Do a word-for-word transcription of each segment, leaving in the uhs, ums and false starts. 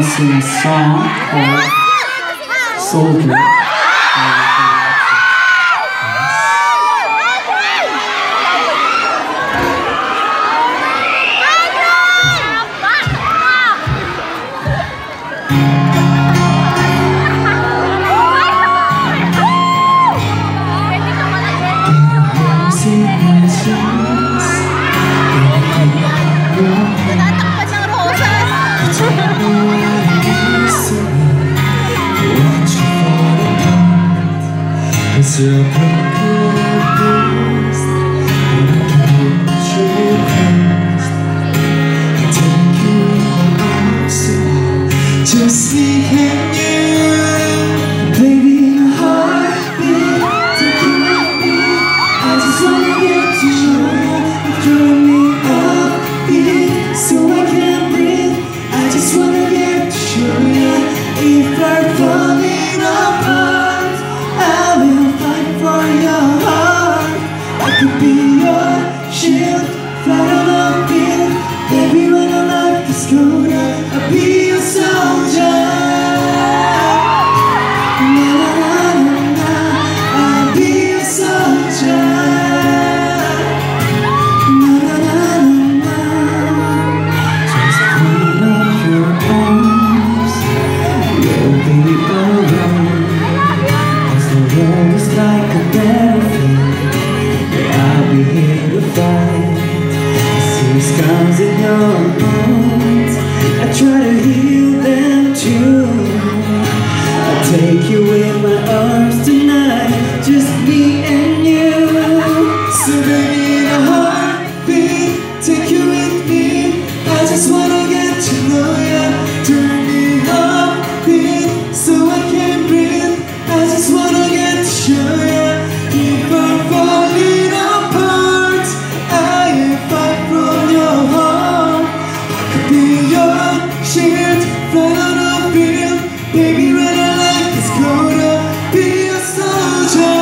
sing a song called Soldier. It's a broken beast, and I can't hold you close. I take you outside, just me and you. Baby, in a heartbeat, take you with me. I just wanna get to know you. You're throwing me off beat, so I can't breathe. I just wanna get to show you. If we're falling apart, I will fight for your heart. I could be your shield, fight on the field. Baby, when our life is cold, I'll be your soldier. Na na na na na, I'll be your soldier. Na na na na na. Just put up your arms, you'll be alone. The world is like a battlefield, yeah, I'll be here to fight. I see the scars in your bones, I try to heal them too. I'll take you in my arms tonight, just me and you. So baby, in a heartbeat, take you with me. I just wanna get to know ya. Turn me heartbeat, so I can breathe. I just wanna get to show ya. If I'm falling apart, I will fight from your heart. I could be your shield, fight on the field. Baby, when our life is cold, I'll be a soldier.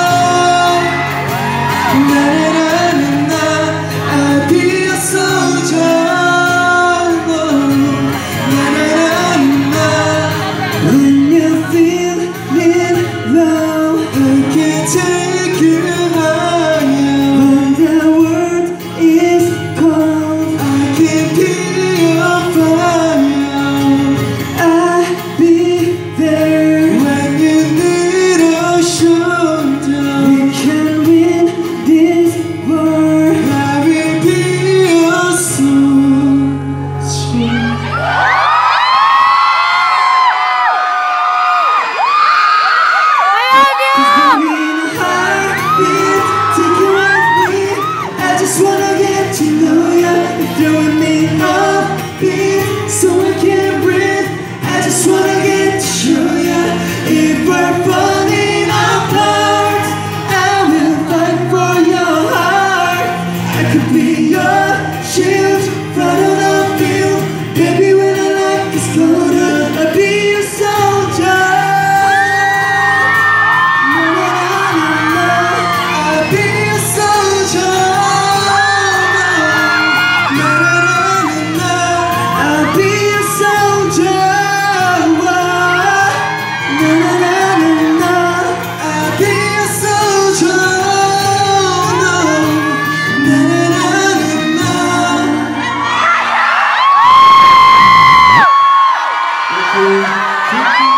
Na na na na na, I'll be a soldier. Na na na na, when you feel it low, I can take you higher. When the world is cold, I can be your fire. I'll be there when you need a shoulder. We can win this war. I will be your soldier. I just wanna get to know ya. You're throwing me off beat, so I can't breathe. I just wanna get to show ya. If we're falling apart, I will fight for your heart. I could be your shield, fight on the field. Baby, when our life is cold, I'll be your soldier. Na na na na, I'll be your soldier. Thank you.